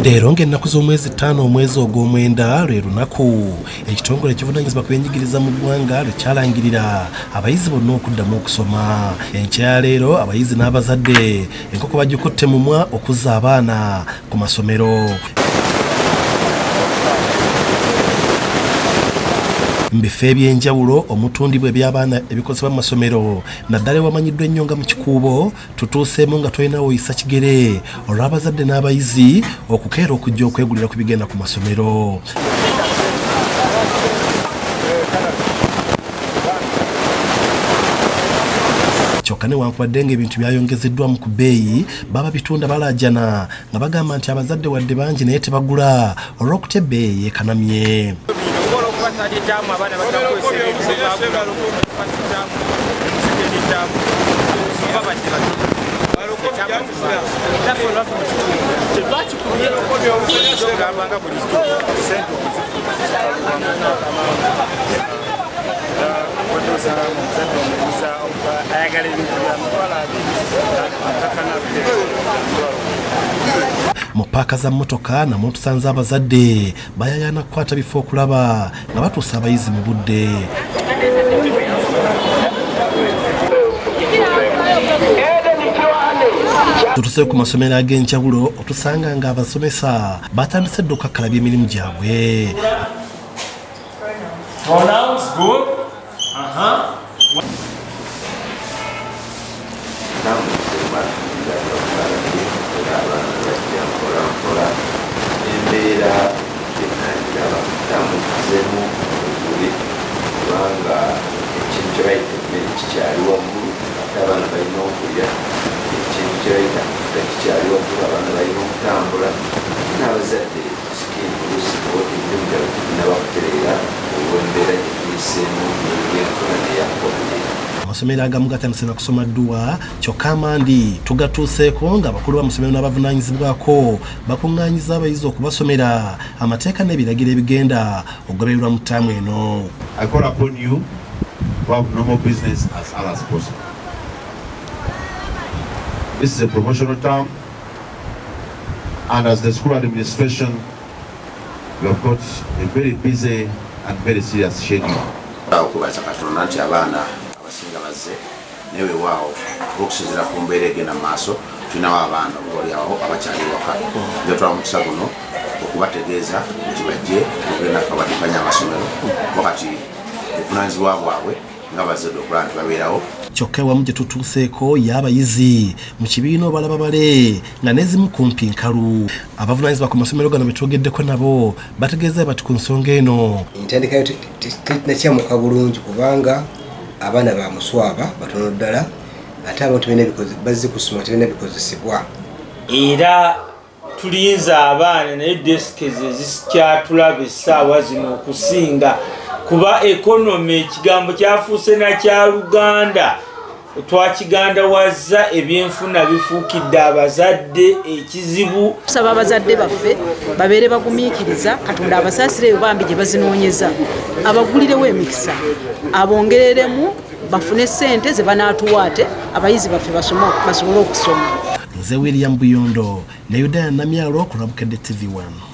Leero ng'ennaku z'omwezi 5 omwezi ogw'omwenda lwe lunaku ekitongole ekivunaanyizibwa ku byenjigiriza mu ggwanga lwe kyalangirira abayizi bonna okuddamu okusoma. Enkya ya leero abayizi n'abazadde enkoko bagikutte mumwa okuzza abaana ku masomero. Mbifo ebyenjawulo omutundibwa eby'abaana ebikozesebwa mu masomero naddala ewamanyiddwa ennyo nga mu kikuubo tutuuseemu nga tolina woyisa kigere olw'abazadde n'abayizi okukeera okujja okwegulira ku bigenda ku masomero. Kyokka newankubadde ng'ebintu byayongezeddwamu ku bbeeyi baba bitunda balaajana nga bagamba nti abazadde wadde bangi naye tebagula olw'okutya ebbeeyi ekanamye. Mu paaka za mmotoka namwo tusanze abazadde bayayaana kukwata bifo okulaba nga batuusa abayizi mu budde. Tutuse ku masomero ag'enjawulo otusanga nga abasomesa batandise dda okukakkalabya emirimu gyabwe. Amasomero agamu gatandise na kusoma dduwa kyokka amandi tugatuuseeko ng'abakulu b'amasomero n'abavunaanyizibwako bakuŋŋaanyiza abayizi okubasomera amateeka n'ebiragiro ebigenda okugobererwa mu ttaamu eno. I call upon you to have normal business as early as possible. This is a promotional term, and as the school administration, we have got a very busy and very serious schedule. Abasinga bazze newe waawo okusizira ku mbeera egenda mu maaso tulinawo abaana obalyawo abakyali waka nga twala mukisa guno okubategeeza nti bajje okugenda kabaddukanya amasomero wakati obuvunaanyizibwa bwabwe nga bazadde okulaba nti babeerawo. Kyokka ewamu gye tutuuseeko y'abayizi mu kibiina obalaba bale nga n'ezimu kumpi nkalu. Abavunaanyizibwa ku masomero gano be twogeddeko nabo bategeeza bati ku nsonga eno entendekayo tekinakyamuka bulungi kubanga abaana ba muswaba batono ddala ate abantu bazze kusoma tebina bikozesebwa. Era tulinza abaana naye desike ze zikyatulaba essaawa zino okusinga kuba ekonomi ekigambo kyafuuse na kya Luganda twakigandawaza ebyenfuna bifuukidde abazadde ekizibu. Tusaba abazadde baffe babeere bagumiikiriza Katonda abasaasireyo bambi gye bazinoonyeza abagulirewo emikisa abongereremu bafune ssente ze banaatuwaate abayizi baffe basobole okusoma. Nze William Buyondo ne Yudaya Namyalo ku Bukedde TV 1.